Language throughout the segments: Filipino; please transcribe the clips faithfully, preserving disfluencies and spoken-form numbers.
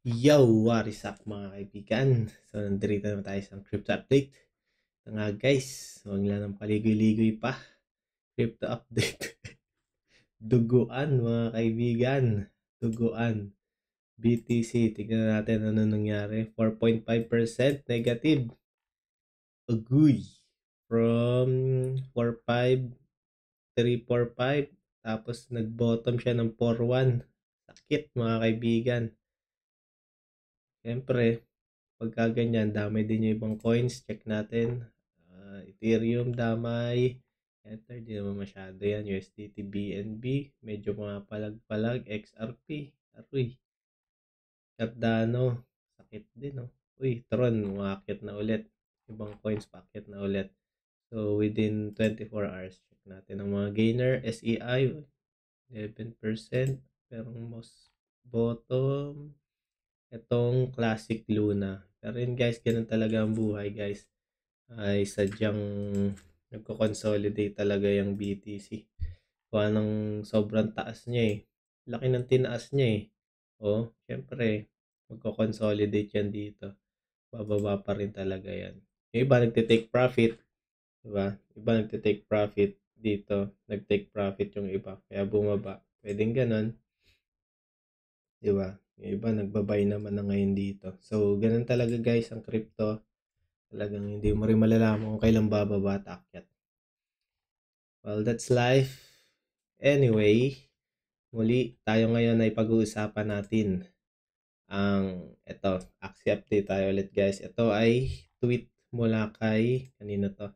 Yo! What is up mga kaibigan? So, nandito naman tayo sa crypto update. Ito nga guys, huwag lang ng paligoy-ligoy pa. Crypto update. Duguan mga kaibigan. Duguan. B T C, tignan natin ano nangyari. four point five percent negative. Aguy. From four point five, three point four five. Tapos nag-bottom siya ng four point one. Sakit mga kaibigan. Siyempre, pagka ganyan, damay din yung ibang coins. Check natin. Uh, Ethereum, damay. Ether, di naman masyado yan. U S D T, B N B. Medyo mga palag-palag. X R P. Aroy. Cardano. Sakit din, no? Uy, Tron, umakit na ulit. Ibang coins, pakit na ulit. So, within twenty-four hours, check natin ang mga gainer. S E I, eleven percent. Pero most bottom, itong Classic Luna. Pero yun guys, ganun talaga ang buhay guys. Ay sadyang nagko-consolidate talaga yung B T C. Kuha ng sobrang taas niya eh. Laki ng tinaas niya eh. O, syempre, magko-consolidate yan dito. Bababa pa rin talaga yan. Yung iba nagte-take profit. Diba? Iba nagte-take profit dito. Nag-take profit yung iba. Kaya bumaba. Pwedeng ganun. Diba? Yung iba nagbabay naman na ngayon dito. So, ganun talaga guys ang crypto. Talagang hindi mo rin malalaman kung kailan bababa at akyat. Well, that's life. Anyway, muli tayo ngayon ay pag-uusapan natin ang ito, Axie update tayo ulit guys. Ito ay tweet mula kay, kanino to?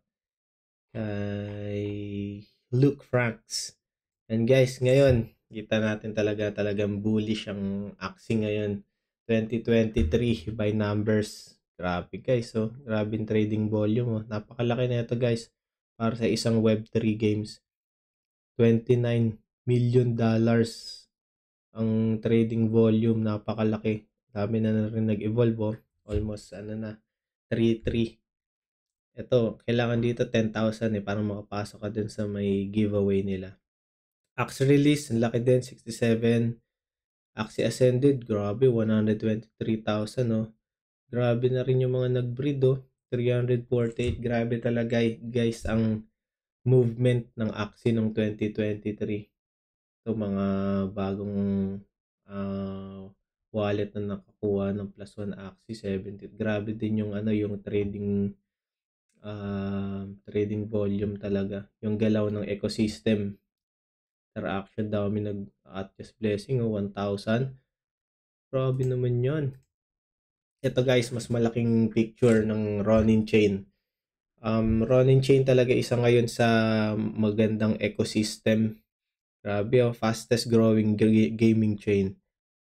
Kay Luke Franks. And guys, ngayon, kita natin talaga talagang bullish ang Axie ngayon. twenty twenty-three by numbers. Grabe guys, oh. Grabe trading volume, oh. Napakalaki na ito guys. Para sa isang web three games. twenty-nine million dollars ang trading volume. Napakalaki. Dami na na rin nag-evolve, oh. Almost, ano na, three three. Ito, kailangan dito ten thousand eh, para makapasok ka dun sa may giveaway nila. Axie release, ang laki din, sixty-seven. Axie Ascended, grabe, one hundred twenty-three thousand, oh. Grabe na rin yung mga nag-breed, oh. three hundred forty-eight, grabe talaga, guys, ang movement ng Axie noong twenty twenty-three. Ito, mga bagong uh, wallet na nakakuha ng plus one Axie, seventy. Grabe din yung, ano, yung trading uh, trading volume talaga. Yung galaw ng ecosystem. Interaction, dami nag at just blessing, oh, one thousand. Grabe naman yun. Ito guys, mas malaking picture ng Ronin Chain. Um, Ronin Chain talaga isa ngayon sa magandang ecosystem. Grabe, oh, fastest growing g- gaming chain.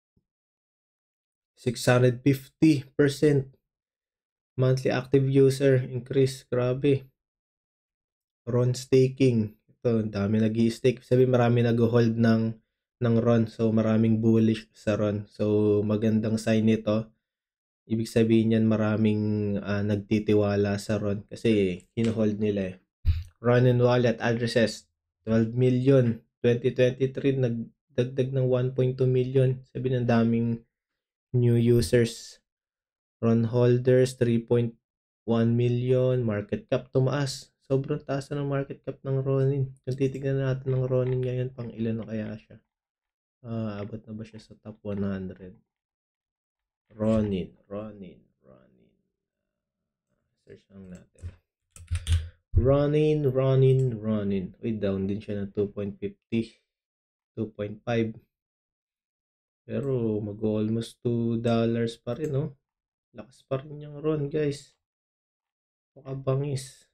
six hundred fifty percent monthly active user increase. Grabe. Ron staking. Ito, dami nag-i-stake. Sabi marami nag-hold ng ng Ron. So, maraming bullish sa Ron. So, magandang sign nito. Ibig sabihin yan maraming uh, nagtitiwala sa Ron. Kasi, hino-hold nila eh. Ronin wallet addresses, twelve million. twenty twenty-three, nagdagdag ng one point two million. Sabi ng daming new users. Ron holders, three point one million. Market cap tumaas. Sobrang taas na ng market cap ng Ronin. Kung titignan natin ng Ronin ngayon, pang ilan na kaya siya? Uh, abot na ba siya sa top one hundred? Ronin, Ronin, Ronin. Search lang natin. Ronin, Ronin, Ronin. Uy, down din siya ng two point five zero. two point five. Pero mag-almost two dollars pa rin, no? Lakas pa rin yung Ron, guys. Makabangis.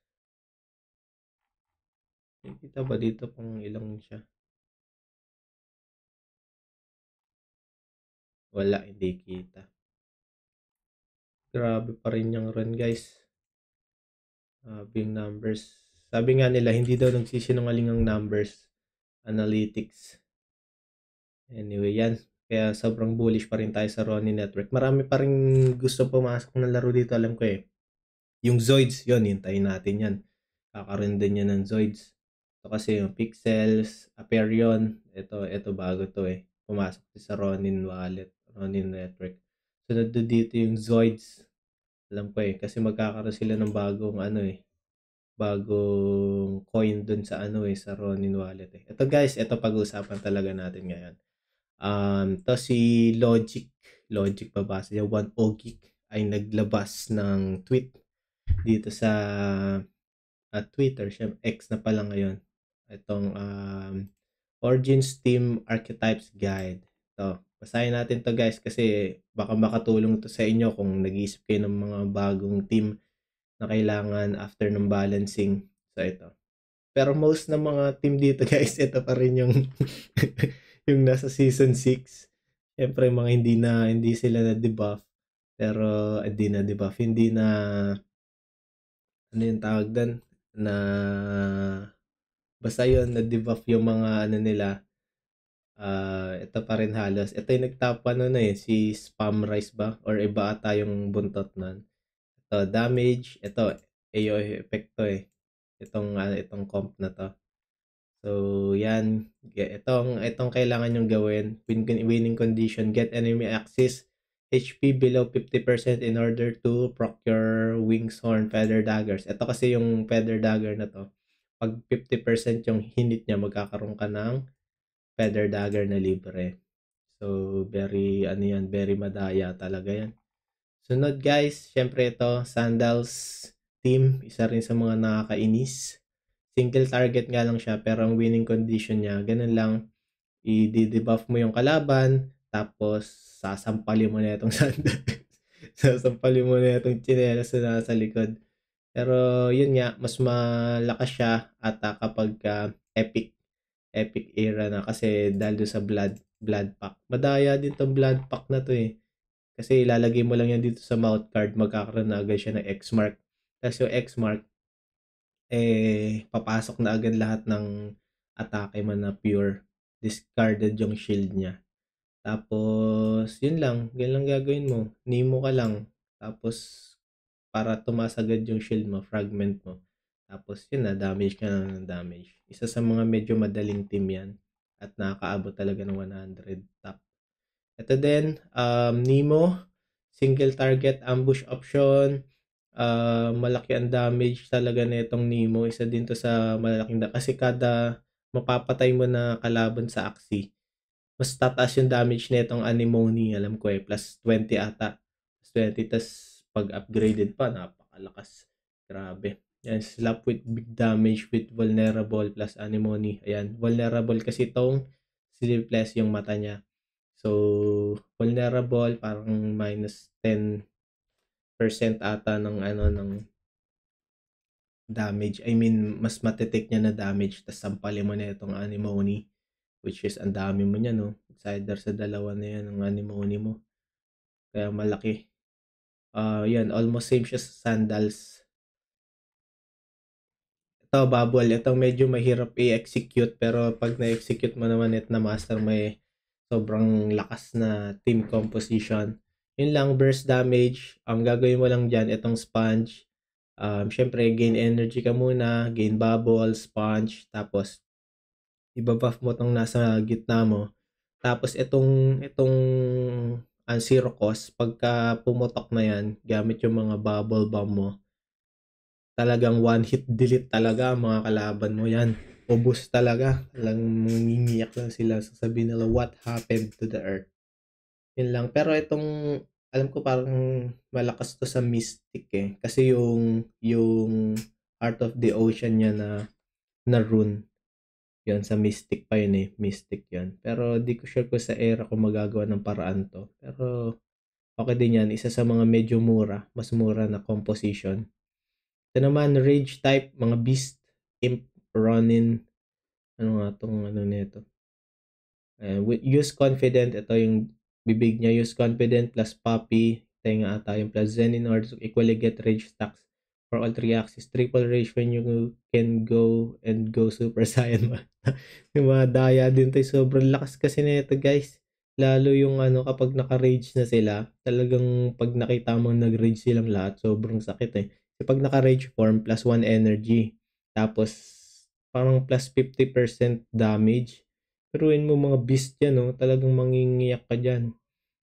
Kita ba dito kung ilang siya? Wala, hindi kita. Grabe pa rin yung Ron, guys. Grabe yung numbers. Sabi nga nila, hindi daw nagsisinungaling ang numbers. Analytics. Anyway, yan. Kaya sobrang bullish pa rin tayo sa Ronin Network. Marami pa rin gusto pumasok na laro dito, alam ko eh. Yung Zoids, yun, hintayin natin yan. Kakaroon din yan ng Zoids. Ito kasi yung Pixels, Aperion, ito, ito bago to eh. Pumasok sa Ronin Wallet, Ronin Network. Sunod na dito yung Zoids. Alam ko eh, kasi magkakaroon sila ng bagong ano eh, bagong coin dun sa ano eh, sa Ronin wallet eh. Ito guys, ito pag-uusapan talaga natin ngayon. Um, to si Logic, Logic babasa niya, one Ogic ay naglabas ng tweet dito sa uh, Twitter, siya X na pala ngayon. Itong um, Origins Team Archetypes Guide. So, basahin natin to guys kasi baka makatulong to sa inyo kung nag-iisip kayo ng mga bagong team na kailangan after ng balancing. So, ito. Pero most ng mga team dito guys, ito pa rin yung yung nasa season six. Siyempre mga hindi na hindi sila na debuff. Pero hindi na debuff, hindi na ano yung tawag doon na basta yun na debuff yung mga ano nila. Ah, ito pa rin halos. Ito yung nagtap ano na eh, si Spam Rice ba? Or iba ata yung buntot nun. Ito, damage. Ito, A O E effect to eh. Itong, uh, itong comp na to. So, yan. Itong, itong kailangan yung gawin. Win, winning condition. Get enemy axis H P below fifty percent in order to procure wings, horn, feather daggers. Ito kasi yung feather dagger na to. Pag fifty percent yung hinit niya, magkakaroon ka ng feather dagger na libre. So, very, ano yan, very madaya talaga yan. Sunod guys, syempre ito, Sandals team, isa rin sa mga nakakainis. Single target nga lang siya, pero ang winning condition niya, ganun lang, i-debuff mo yung kalaban, tapos sasampalin mo na itong Sandals. sasampalin mo na itong chinelas na nasa likod. Pero yun nga, mas malakas siya ata kapag uh, epic epic era na kasi dahil doon sa blood blood pack. Madaya din tong blood pack na to eh. Kasi ilalagay mo lang yan dito sa mouth card, magkakaroon na agad siya ng X mark. Tapos yung X mark, eh, papasok na agad lahat ng atake mo na pure. Discarded yung shield niya. Tapos, yun lang. Yun lang gagawin mo. Nemo ka lang. Tapos, para tumaas agad yung shield mo, fragment mo. Tapos, yun na, damage ka na ng damage. Isa sa mga medyo madaling team yan. At nakakaabot talaga ng one hundred top. Ito din, um, Nemo, single target ambush option. Uh, malaki ang damage talaga na itong Nemo. Isa din to sa malaking da kasi kada mapapatay mo na kalaban sa Axie, mas tataas yung damage na itong Anemone. Alam ko eh, plus twenty ata. Plus twenty, tas pag upgraded pa, napakalakas. Grabe. Yan, slap with big damage with vulnerable plus Anemone. Ayan, vulnerable kasi itong sleepless yung mata niya. So, vulnerable, parang minus ten percent ata ng ano ng damage. I mean, mas matitik niya na damage. Tapos sampalin mo na itong Anemone. Which is, ang dami mo niya, no? Either sa dalawa na yan, ang Anemone mo. Kaya malaki. Uh, yan, almost same siya sa Sandals. Ito, Bubble. Ito medyo mahirap i-execute. Pero pag na-execute mo naman it na master, may sobrang lakas na team composition. Yun lang, burst damage. Ang gagawin mo lang dyan, itong sponge. Um, Siyempre, gain energy ka muna. Gain bubble, sponge. Tapos, ibabuff mo tong nasa gitna mo. Tapos, itong, itong ang zero cost, pagka pumutok na yan, gamit yung mga bubble bomb mo, talagang one hit delete talaga mga kalaban mo yan. Ubus talaga. Talagang mangingiyak lang sila. Sasabihin nila, what happened to the earth? Yun lang. Pero itong, alam ko parang malakas to sa Mystic eh. Kasi yung, yung Heart of the Ocean niya na, na rune, yun, sa Mystic pa yun eh. Mystic yun. Pero di ko sure ko sa era kung magagawa ng paraan to. Pero okay din yan. Isa sa mga medyo mura. Mas mura na composition. Ito naman, Rage type, mga Beast, Imp, Ronin. Ano nga itong ano nito? Uh, use Confident. Ito yung bibig niya. Use Confident plus Puppy. Ito yung ata yung plus Zen in order to equally get Rage stacks for all three axes. Triple Rage when you can go and go Super Saiyan. Yung mga daya din tayo. Sobrang lakas kasi nito guys. Lalo yung ano kapag naka-rage na sila. Talagang pag nakita mo nag-rage silang lahat. Sobrang sakit eh. Kapag naka-rage form, plus one energy. Tapos, parang plus fifty percent damage. Peruin mo mga beast yan, no? Talagang mangingiyak ka dyan.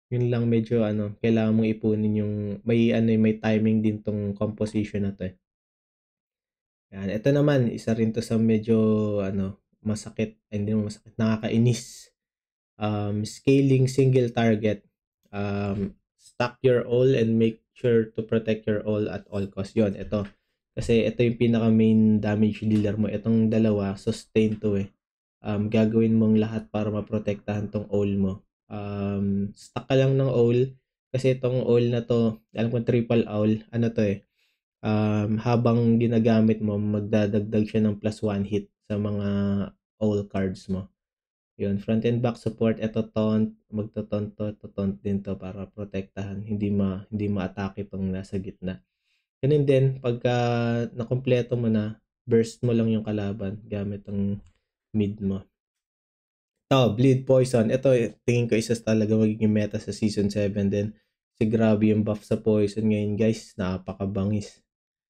Yun lang medyo ano, kailangan mong ipunin yung may ano, may timing din 'tong composition na 'to, eh. Yan, ito naman isa rin 'to sa medyo ano, masakit, ay hindi naman masakit, nakakainis. Um, scaling single target. Um, stack your all and make sure to protect your all at all cost. Yun, ito. Kasi ito yung pinaka main damage dealer mo. Itong dalawa, sustain to eh. Um, gagawin mong lahat para maprotektahan tong all mo. Um, stack ka lang ng all. Kasi itong all na to, alam ko triple all, ano to eh. Um, habang ginagamit mo, magdadagdag siya ng plus one hit sa mga all cards mo. Yun, front and back support, ito taunt, magto-taunt to, to-taunt din to para protektahan, hindi ma hindi ma-atake tong nasa gitna. Ganun din, pagka nakumpleto mo na, burst mo lang yung kalaban gamit ang mid mo. To, bleed poison. Ito, tingin ko isa talaga magiging meta sa season seven din. Kasi grabe yung buff sa poison ngayon, guys. Napakabangis.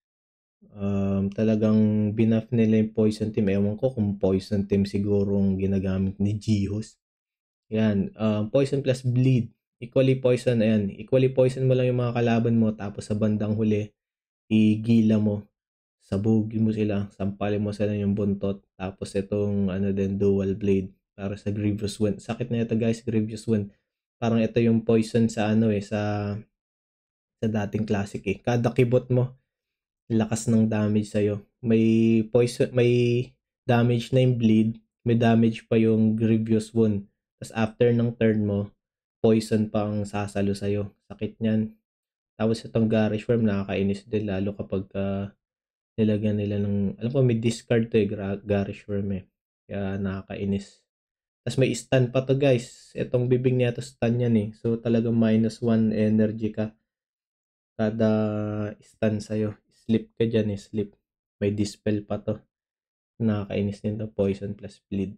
Um, talagang binuff nila yung poison team. Ewan ko kung poison team siguro ang ginagamit ni Jihos. Yan, um, poison plus bleed. Equally poison, ayan. Equally poison mo lang yung mga kalaban mo, tapos sa bandang huli, igila mo. Sabugin mo sila, sampalin mo sila yung buntot. Tapos itong ano din, dual blade para sa Grievous Wound. Sakit na ito guys, Grievous Wound. Parang ito yung poison sa ano eh, sa sa dating classic eh. Kada kibot mo, lakas ng damage sa'yo. May poison, may damage na yung bleed, may damage pa yung Grievous Wound. Tapos after ng turn mo, poison pa ang sasalo sa'yo. Sakit niyan. Tapos itong Garish Worm, nakakainis din lalo kapag uh, nilagyan nila ng, alam ko may discard to eh, Garish Worm eh. Kaya nakakainis. Tapos may stun pa to guys. Itong bibig niya to stun yan eh. So talagang minus one energy ka kada stun sa'yo. Sleep ka dyan eh, sleep. May dispel pa to. Nakakainis din to, poison plus bleed.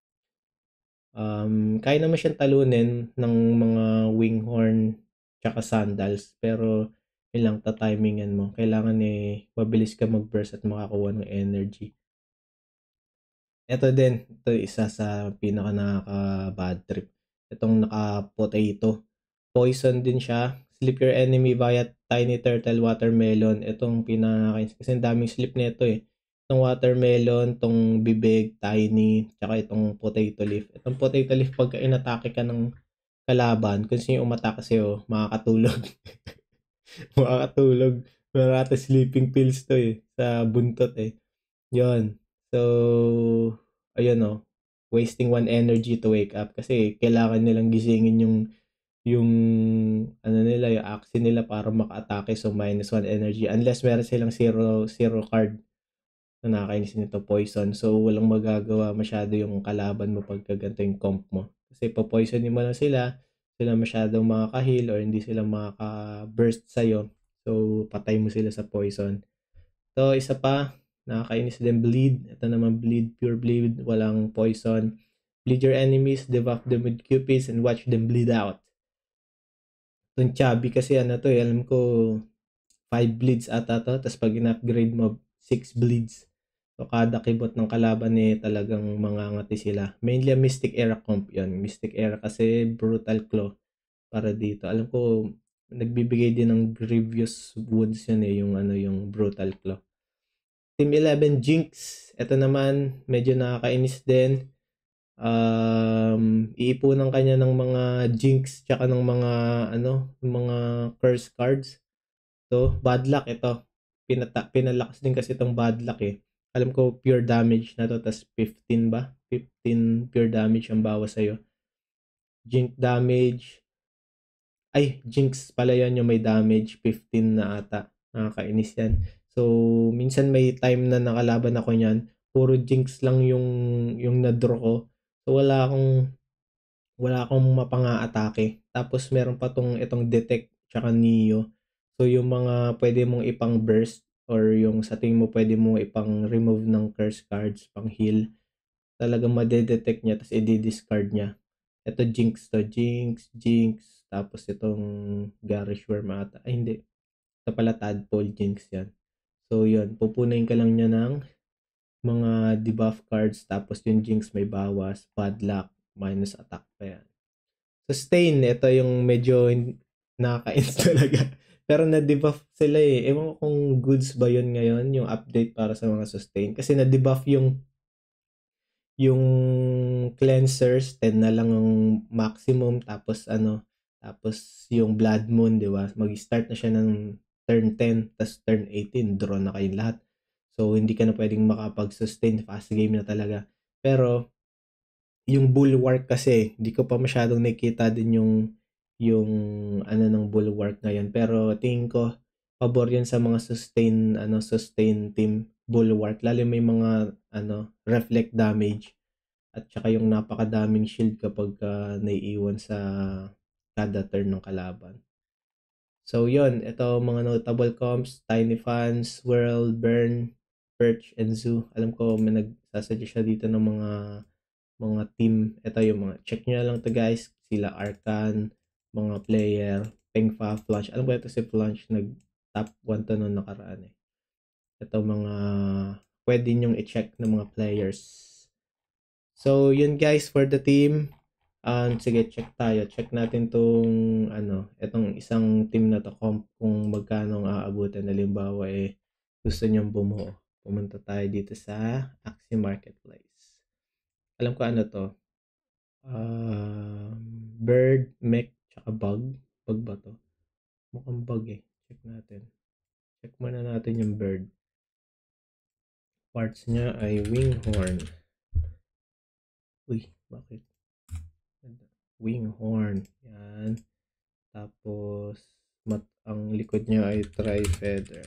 Um, kaya naman siyang talunin ng mga winghorn tsaka sandals, pero yun lang, ta-timingan mo. Kailangan eh, mabilis ka mag-burst at makakuha ng energy. Ito din, ito isa sa pinaka nakaka-bad trip. Itong naka-potato. Poison din siya. Slip your enemy via tiny turtle watermelon. Itong pinaka, kasi daming slip nito eh. Itong watermelon, itong bibig, tiny, tsaka itong potato leaf. Itong potato leaf, pagka inatake ka ng kalaban, kung sino yung umatake sa'yo, makakatulog. makakatulog. Marata sleeping pills to eh, sa buntot eh. Yun. So, ayun oh, wasting one energy to wake up kasi kailangan nilang gisingin yung yung ano nila, yung action nila para maka-atake, so minus one energy unless meron silang zero zero card na nakakainis nito, poison. So, walang magagawa masyado yung kalaban mo pagka ganito yung comp mo. Kasi po-poisonin mo lang sila, sila masyadong makaka-heal or hindi sila makaka-burst sa'yo. So, patay mo sila sa poison. So, isa pa, nakakainis din, bleed. Ito naman, bleed, pure bleed, walang poison. Bleed your enemies, debuff them with cupids, and watch them bleed out. Itong chubby kasi ano to eh, alam ko five bleeds ata to, tapos pag in-upgrade mo, six bleeds. So, kada kibot ng kalaban eh, talagang mangangati sila. Mainly a Mystic Era comp yun. Mystic Era kasi Brutal Claw para dito. Alam ko, nagbibigay din ng grievous wounds yun eh, yung ano, yung Brutal Claw. Team eleven Jinx, ito naman medyo nakakainis din. Um, iipunan kanya ng mga Jinx tsaka ng mga ano, mga curse cards. So, bad luck ito. Pinata pinalakas din kasi itong bad luck eh. Alam ko pure damage na to, tas fifteen ba? fifteen pure damage ang bawas sa'yo. Jinx damage. Ay, Jinx pala yan yung may damage. fifteen na ata. Nakakainis yan. So, minsan may time na nakalaban ako niyan. Puro Jinx lang yung, yung na-draw ko. So, wala akong, wala akong mapanga-atake. Tapos, meron pa tong itong Detect tsaka Neo. So, yung mga pwede mong ipang burst or yung sa tingin mo pwede mong ipang remove ng curse cards, pang heal, talagang madedetect niya tapos i-discard niya. Ito Jinx to. Jinx, Jinx. Tapos itong Garish Worm ata. Ay hindi. Ito pala Tadpole Jinx yan. So yun. Pupunayin ka lang niya ng mga debuff cards. Tapos yung Jinx may bawas. Bad luck. Minus attack pa yan. Sustain, ito yung medyo nakaka-ins talaga. Pero na-debuff sila eh. Ewan ko kung goods ba yun ngayon, yung update para sa mga sustain. Kasi na-debuff yung yung cleansers, ten na lang ang maximum. Tapos ano, tapos yung Blood Moon, di ba? Mag-start na siya ng turn ten, tapos turn eighteen, draw na kayong lahat. So, hindi ka na pwedeng makapag-sustain. Fast game na talaga. Pero, yung bulwark kasi, hindi ko pa masyadong nakita din yung yung ano ng bulwark ngayon. Pero tingin ko, pabor yan sa mga sustain, ano, sustain team bulwark. Lalo may mga ano, reflect damage. At saka yung napakadaming shield kapag uh, naiiwan sa kada turn ng kalaban. So yun, ito mga notable comps, Tiny Fans, Swirl, Burn, Perch, and Zoo. Alam ko may nagsasuggest siya dito ng mga mga team. Ito yung mga, check nyo lang to guys. Sila Arcan, mga player, Pengfa, Flash. Alam ko ito si Flash, nag top one to noon nakaraan eh. Ito mga pwede nyong i-check ng mga players. So yun guys for the team. Um, sige, check tayo. Check natin tong ano, itong isang team na to kung, kung magkano ang aabutin. Halimbawa eh, gusto nyong bumuo. Pumunta tayo dito sa Axie Marketplace. Alam ko ano to. Um, bird, mech, tsaka bug. Bug ba to? Mukhang bug eh. Check natin. Check muna natin yung bird. Parts niya ay winghorn. Uy, bakit? Winghorn. Yan. Tapos, mat ang likod niya ay tri-feather.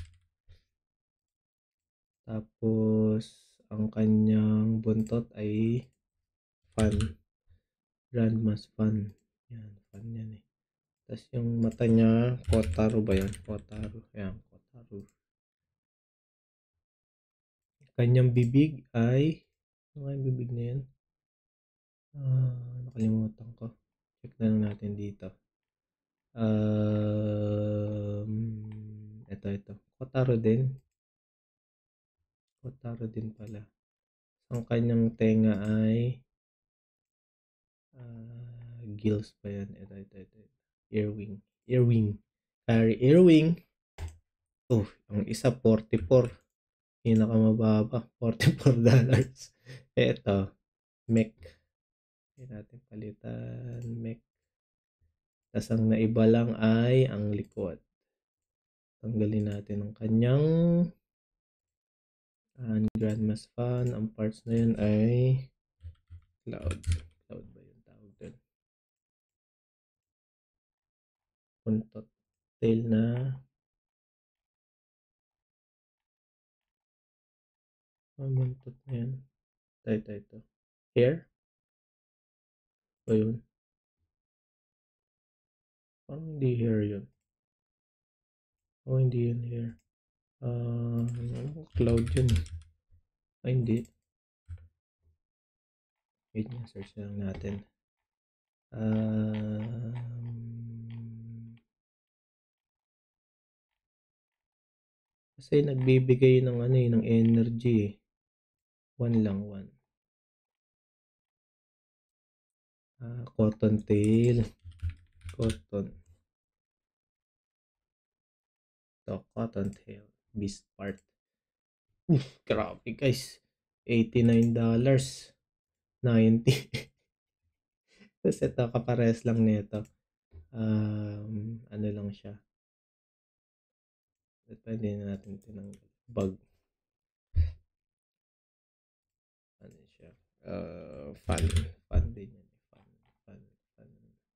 Tapos, ang kanyang buntot ay fan. Grandma's fan. Yan, fan yan eh. Tapos yung mata niya, Kotaro ba yan? Kotaro. Yan, Kotaro. Kanyang bibig ay, ano yung bibig na yan? Ah, nakalimutan ko. Check na lang natin dito. Um, ito, ito. Kotaro din. Kotaro din pala. Ang kanyang tenga ay uh, gills pa yan. Ito, ito, ito. Earwing. Earwing. Carry earwing. Oh, ang isa forty-four. Pinakamababa. forty-four dollars. Ito. Mech. Hindi natin palitan. Mech. Tapos ang naiba lang ay ang likod. Tanggalin natin ang kanyang uh, Grandma's fan. Ang parts na yun ay cloud. Cloud ba yung tawag doon? Puntot. Tail na ang buntot na yan. Ito, ito, ito. Hair? O yun? Parang hindi hair yun. O hindi yun hair. Uh, cloud yun. Ay hindi. Wait nga, search na lang natin. Um, kasi nagbibigay ng ano eh, ng energy eh. One lang, one. Uh, cotton tail. Cotton. Ito, cotton tail. Beast part. Uff, grabe guys. eighty-nine dollars. ninety. Tapos ito, kapares lang nito. Um, ano lang siya. Pwede na natin tinanggal. Bug. Ano siya? Uh, fun. Fun din yan. Fun. Fun. Fun.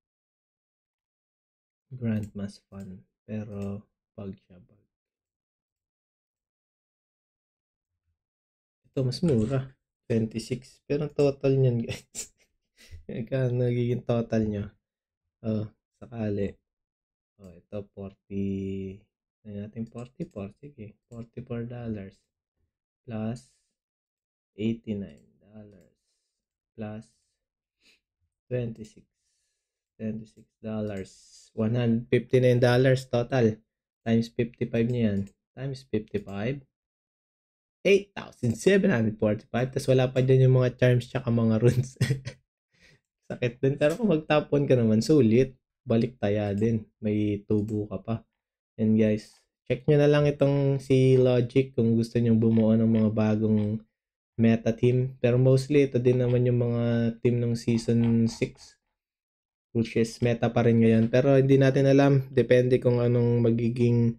Grandma's fun. Pero, bug siya. Bug. Ito, mas mura. twenty-six. Pero total niyan, guys. Kaya nagiging total nyo. Oh, sakali. Oh, ito, forty. Ano natin, forty-four. Sige, forty-four dollars. Plus, eighty-nine dollars. Plus, twenty-six. twenty-six dollars. one hundred fifty-nine dollars total. Times fifty-five niyan. Times fifty-five. eight thousand seven hundred forty-five. Tapos wala pa dyan yung mga charms tsaka mga runes. Sakit din. Pero kung mag-top one ka naman, sulit. Balik taya din. May tubo ka pa. And guys, check nyo na lang itong si Logic kung gusto nyo bumuo ng mga bagong meta team. Pero mostly, ito din naman yung mga team ng season six. Which is meta pa rin ngayon. Pero hindi natin alam. Depende kung anong magiging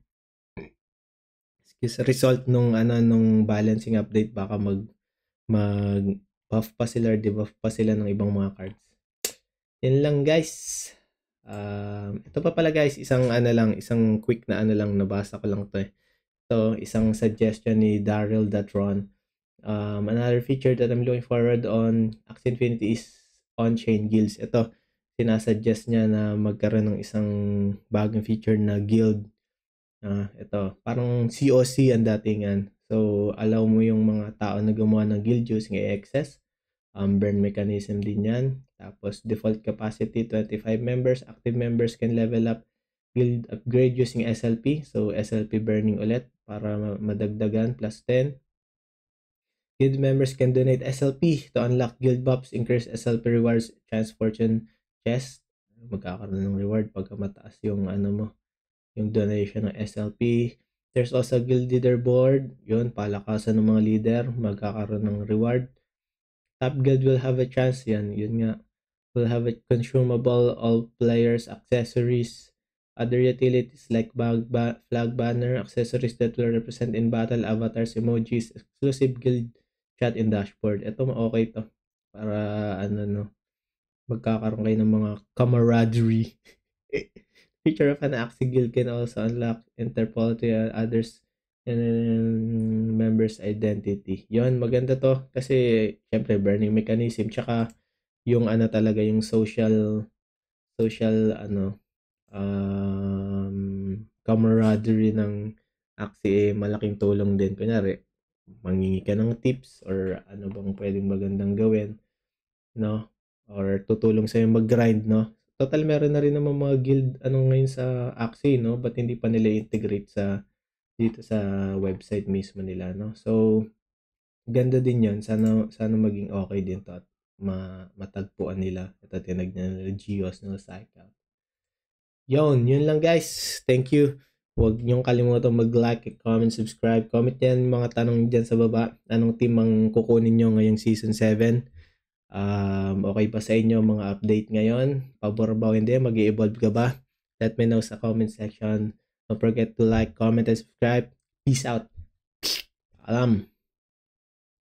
result nung ano nung balancing update. Baka mag mag buff pa sila or debuff pa sila ng ibang mga cards. Yan lang guys. Um, ito pa pala guys, isang ano lang, isang quick na ano lang, nabasa ko lang to eh. Ito, isang suggestion ni Daryl Datron. Um, another feature that I'm looking forward on Axie Infinity is on-chain guilds. Ito, sinasuggest niya na magkaroon ng isang bagong feature na guild. Uh, ito, parang C O C ang datingan. So, allow mo yung mga tao na gumawa ng guild using A X S. Um, burn mechanism din yan. Tapos, default capacity, twenty-five members. Active members can level up guild upgrade using S L P. So, S L P burning ulit para madagdagan, plus ten. Guild members can donate S L P to unlock guild buffs, increase S L P rewards, chance fortune chest. Magkakaroon ng reward pagka mataas yung ano mo, yung donation ng S L P. There's also guild leaderboard. Yun, palakasan ng mga leader. Magkakaroon ng reward. Top guild will have a chance. Yan, yun nga. Will have a consumable all players accessories. Other utilities like bag, ba, flag banner, accessories that will represent in battle, avatars, emojis, exclusive guild chat in dashboard. Ito, okay to. Para, ano, no, magkakaroon kayo ng mga camaraderie. Feature of an Axie guild can also unlock Interpol to others and members' identity. Yon, maganda to kasi syempre burning mechanism tsaka yung ano talaga yung social social ano um camaraderie ng Axie eh, malaking tulong din. Kunyari, mangingi ka ng tips or ano bang pwedeng magandang gawin, no? Or tutulong sa'yo mag-grind, no? Total meron na rin naman mga guild ano ngayon sa Axie, no? But hindi pa nila integrate sa dito sa website mismo nila, no? So ganda din 'yon. Sana sana maging okay din 'to at ma matagpuan nila. Ito tinagnan nila Geos, no, Cycle. Yon, yun lang guys. Thank you. Huwag niyong kalimutan mag-like, comment, subscribe. Comment yan mga tanong dyan sa baba. Anong team ang kukunin nyo ngayong season seven? Um, okay ba sa inyo mga update ngayon? Pabor ba o hindi? Mag-i-evolve ka ba? Let me know sa comment section. Don't forget to like, comment, and subscribe. Peace out. Alam.